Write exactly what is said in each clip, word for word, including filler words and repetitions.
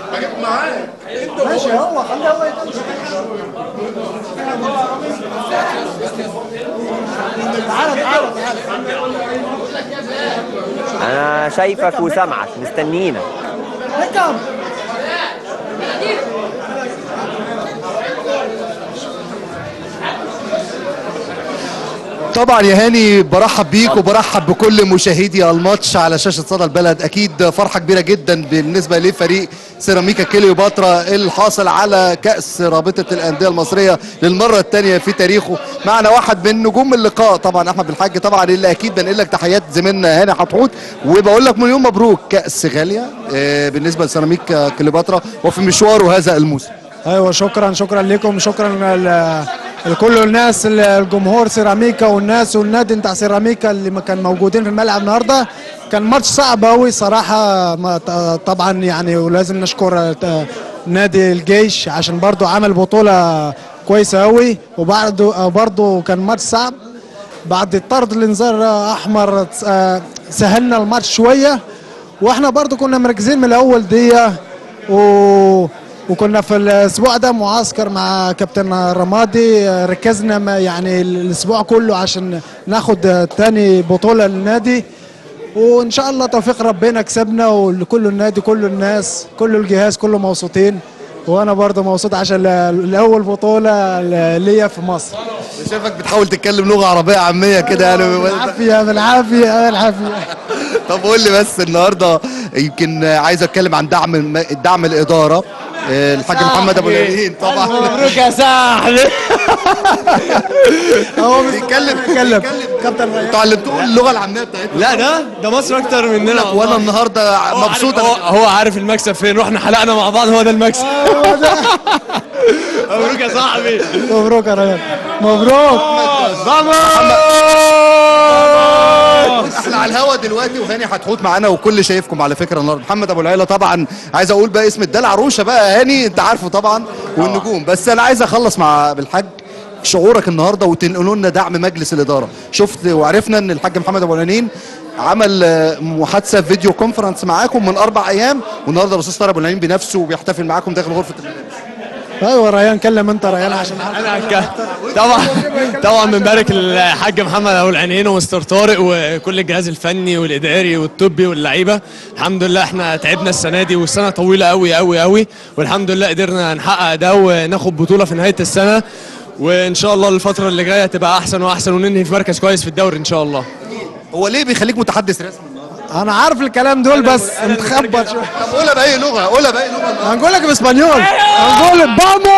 معاه ماشي، هو خليه هو يتمشي. تعالى تعالى تعالى. انا شايفك وسامعك، مستنينا. ركب. طبعا يا هاني برحب بيك وبرحب بكل مشاهدي الماتش على شاشة صدى البلد. اكيد فرحة كبيرة جدا بالنسبة لفريق سيراميكا كليوباترا الحاصل على كأس رابطة الأندية المصرية للمرة الثانية في تاريخه. معنا واحد من نجوم اللقاء طبعا احمد بالحاج، طبعا اللي اكيد بنقل لك تحيات زميلنا هاني حتحوت، وبقول لك مليون مبروك، كأس غالية بالنسبة لسيراميكا كليوباترا وفي مشواره هذا الموسم. ايوه شكرا شكرا لكم، شكرا لكل الناس، الجمهور سيراميكا والناس والنادي بتاع سيراميكا اللي كان موجودين في الملعب النهارده. كان ماتش صعب قوي صراحه طبعا يعني، ولازم نشكر نادي الجيش عشان برضو عمل بطوله كويسه قوي، وبرضو برضو كان ماتش صعب. بعد الطرد الانذار احمر سهلنا الماتش شويه، واحنا برضو كنا مركزين من الاول دي، و وكنا في الاسبوع ده معسكر مع كابتن رمادي، ركزنا يعني الاسبوع كله عشان ناخد تاني بطوله للنادي، وان شاء الله توفيق ربنا كسبنا، ولكل النادي كل الناس كل الجهاز كله مبسوطين، وانا برضه مبسوط عشان الاول بطوله ليا في مصر. شايفك بتحاول تتكلم لغه عربيه عاميه كده يعني. بالعافيه بالعافيه بالعافيه. طب قول لي بس النهارده، يمكن عايز اتكلم عن دعم دعم الاداره، الحاج محمد ابو العينين طبعا. مبروك يا صاحبي. هو بيتكلم بيتكلم كابتن، انتوا علمتوه اللغه العاميه بتاعتنا؟ لا ده ده مصر اكتر مننا، وانا النهارده مبسوط. هو, هو عارف المكسب فين، رحنا حلقنا مع بعض، هو ده المكسب. مبروك يا صاحبي. مبروك يا ريان، مبروك. احنا على الهوا دلوقتي وهاني حتحوت معانا وكل شايفكم على فكره النهارده. محمد ابو العيله طبعا، عايز اقول بقى اسم الدلع عروشه بقى هاني، انت عارفه طبعا، والنجوم. بس انا عايز اخلص مع بالحاج شعورك النهارده، وتنقلوا لنا دعم مجلس الاداره. شفت وعرفنا ان الحاج محمد ابو العينين عمل محادثه فيديو كونفرنس معاكم من اربع ايام، والنهارده الاستاذ طارق ابو العينين بنفسه وبيحتفل معاكم داخل غرفه الملابس. ايوه ريان، كلم انت ريان عشان انا طبعا طبعا بنبارك الحاج محمد ابو العينين ومستر طارق وكل الجهاز الفني والاداري والطبي واللعيبه. الحمد لله احنا تعبنا السنه دي، والسنه طويله قوي قوي قوي، والحمد لله قدرنا نحقق ده وناخد بطوله في نهايه السنه، وان شاء الله الفتره اللي جايه تبقى احسن واحسن، وننهي في مركز كويس في الدوري ان شاء الله. هو ليه بيخليك متحدث رسمي؟ انا عارف الكلام دول بس متخبط شويه. طب قولها باي لغه، قولها باي لغه. هنقول لك باسبانيول، هنقول بامو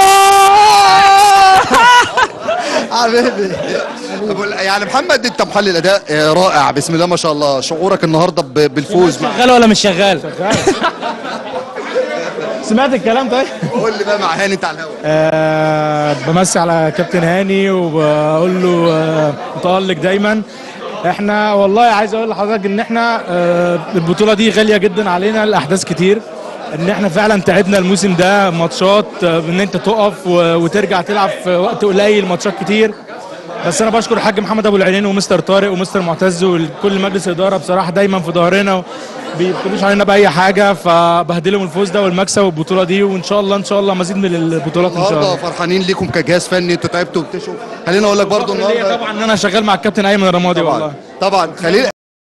حبيبي. يعني محمد انت محلل اداء رائع بسم الله ما شاء الله، شعورك النهارده بالفوز؟ شغال ولا مش شغال؟ شغال. سمعت الكلام طيب؟ قول لي بقى مع هاني انت على الهوا. أه بمسي على كابتن هاني وبقول له أه متألق دايما. احنا والله عايز اقول لحضرتك ان احنا أه البطوله دي غاليه جدا علينا، الاحداث كتير، ان احنا فعلا تعبنا الموسم ده ماتشات، ان انت تقف وترجع تلعب في وقت قليل ماتشات كتير. بس انا بشكر الحاج محمد ابو العينين ومستر طارق ومستر معتز وكل مجلس الاداره بصراحه دايما في ظهرنا، بيبتدوش علينا باي حاجه، فبهدلهم الفوز ده والمكسب والبطوله دي، وان شاء الله ان شاء الله مزيد من البطولات ان شاء الله. فرحانين ليكم كجهاز فني، انتوا تعبتوا وبتشوا. خليني اقول لك برضه النهارده طبعا ان انا شغال مع الكابتن ايمن الرمادي. والله طبعا خليل